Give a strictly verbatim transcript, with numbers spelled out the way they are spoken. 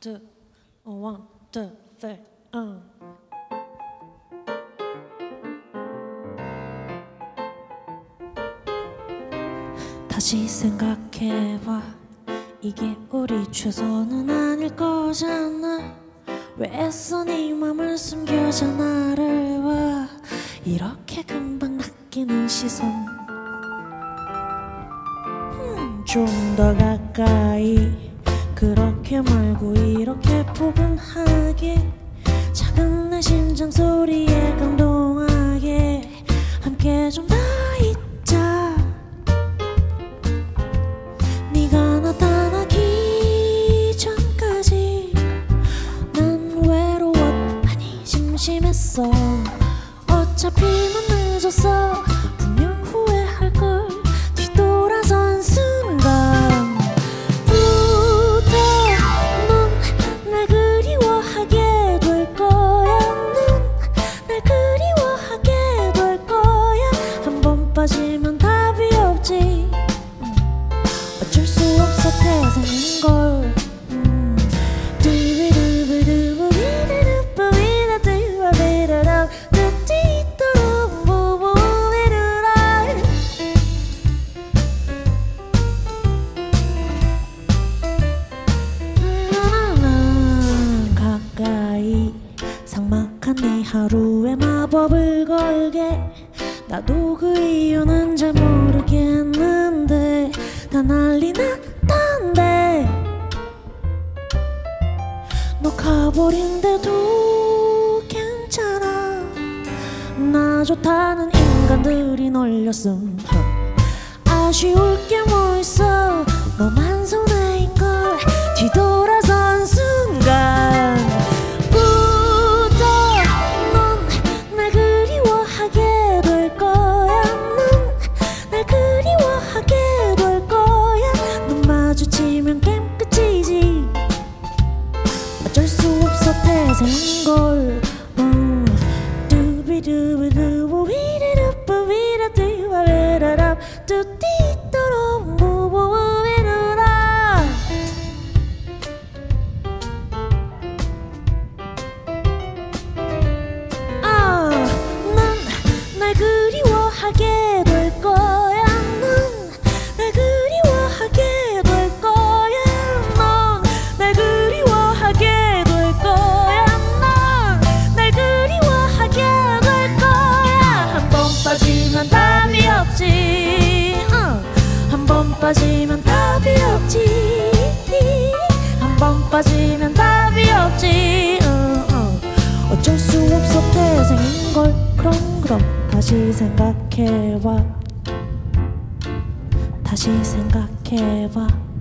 two, one, two, three, uh. 다시 생각해봐. 이게 우리 최선은 아닐 거잖아. 왜 애써 네 맘을 숨겨져 나를 봐. 이렇게 금방 낚이는 시선. 음, 좀 더 가까이. 그렇게 말고 이렇게 포근하게. 작은 내 심장 소리에 감동하게. 함께 좀 더 있자. 네가 나타나기 전까지 난 외로워. 아니 심심했어. 어차피 넌 늦었어. 분명 후회할걸. 뒤돌아선 순간 빠지면 답이 없지. 어쩔 수 없어 태생인 걸. 음. 가까이 삭막한 네 하루에 마법을 걸게. 나도 그 이유는 잘 모르겠는데 다 난리 났단데. 너 가버린데도 괜찮아. 나 좋다는 인간들이 널렸음. 아쉬울 게 뭐 있어. 너만 손해인걸. 뒤돌아선 순간 어쩔 수 없어 태생인 걸. 음. 두비두비두부 위르르뿌 위르두와레라랍 뚜띠또롬 부부위르라. 아, 난 날 그리워하게 될 거야. 넌 날 그리워하게 될 거야. 넌 날 그리워하게 빠지면 답이 없지. 어. 한 번 빠지면 답이 없지. 한 번 빠지면 답이 없지. 어, 어. 어쩔 수 없어 태생인걸. 그럼 그럼 다시 생각해봐. 다시 생각해봐.